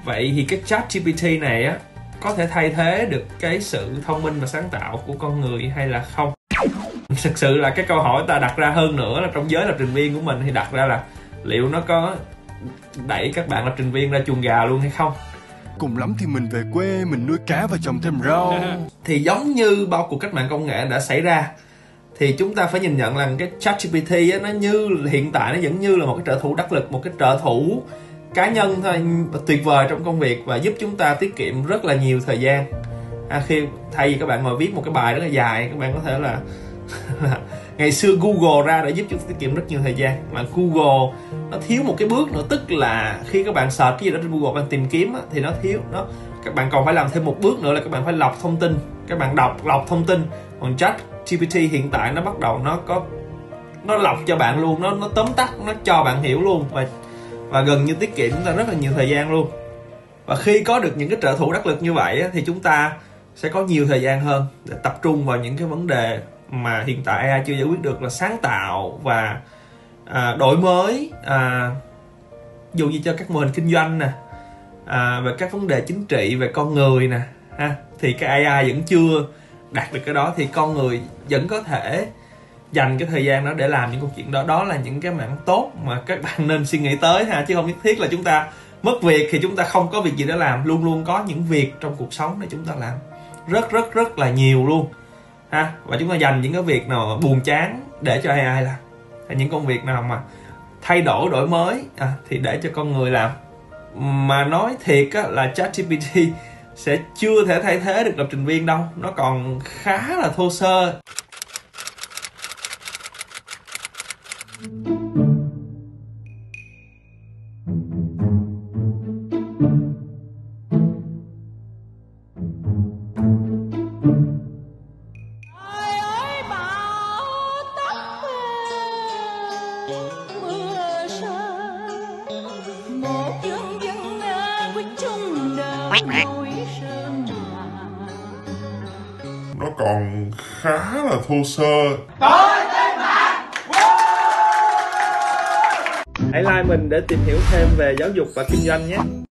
Vậy thì cái ChatGPT này á có thể thay thế được cái sự thông minh và sáng tạo của con người hay là không? Thực sự là cái câu hỏi ta đặt ra hơn nữa là trong giới lập trình viên của mình thì đặt ra là liệu nó có đẩy các bạn lập trình viên ra chuồng gà luôn hay không? Cùng lắm thì mình về quê, mình nuôi cá và trồng thêm rau. Thì giống như bao cuộc cách mạng công nghệ đã xảy ra, thì chúng ta phải nhìn nhận là cái ChatGPT á, nó như hiện tại nó vẫn như là một cái trợ thủ đắc lực, một cái trợ thủ cá nhân thôi, tuyệt vời trong công việc và giúp chúng ta tiết kiệm rất là nhiều thời gian. Khi thay vì các bạn ngồi viết một cái bài rất là dài, các bạn có thể là ngày xưa Google ra để giúp chúng ta tiết kiệm rất nhiều thời gian, mà Google nó thiếu một cái bước nữa, tức là khi các bạn search cái gì đó trên Google, bạn tìm kiếm á, thì nó thiếu nó, các bạn còn phải làm thêm một bước nữa là các bạn phải lọc thông tin, các bạn lọc thông tin. Còn ChatGPT hiện tại nó bắt đầu nó lọc cho bạn luôn, nó tóm tắt, nó cho bạn hiểu luôn, và gần như tiết kiệm chúng ta rất là nhiều thời gian luôn. Và khi có được những cái trợ thủ đắc lực như vậy á, thì chúng ta sẽ có nhiều thời gian hơn để tập trung vào những cái vấn đề mà hiện tại AI chưa giải quyết được, là sáng tạo và đổi mới, dù như cho các mô hình kinh doanh nè, về các vấn đề chính trị, về con người nè, thì cái AI vẫn chưa đạt được cái đó, thì con người vẫn có thể dành cái thời gian đó để làm những câu chuyện đó. Đó là những cái mảng tốt mà các bạn nên suy nghĩ tới chứ không nhất thiết là chúng ta mất việc thì chúng ta không có việc gì để làm. Luôn luôn có những việc trong cuộc sống để chúng ta làm, rất là nhiều luôn và chúng ta dành những cái việc nào buồn chán để cho AI làm, những công việc nào mà thay đổi, đổi mới thì để cho con người làm. Mà nói thiệt á, là ChatGPT sẽ chưa thể thay thế được lập trình viên đâu, nó còn khá là thô sơ. Nó còn khá là thô sơ. Hãy like mình để tìm hiểu thêm về giáo dục và kinh doanh nhé.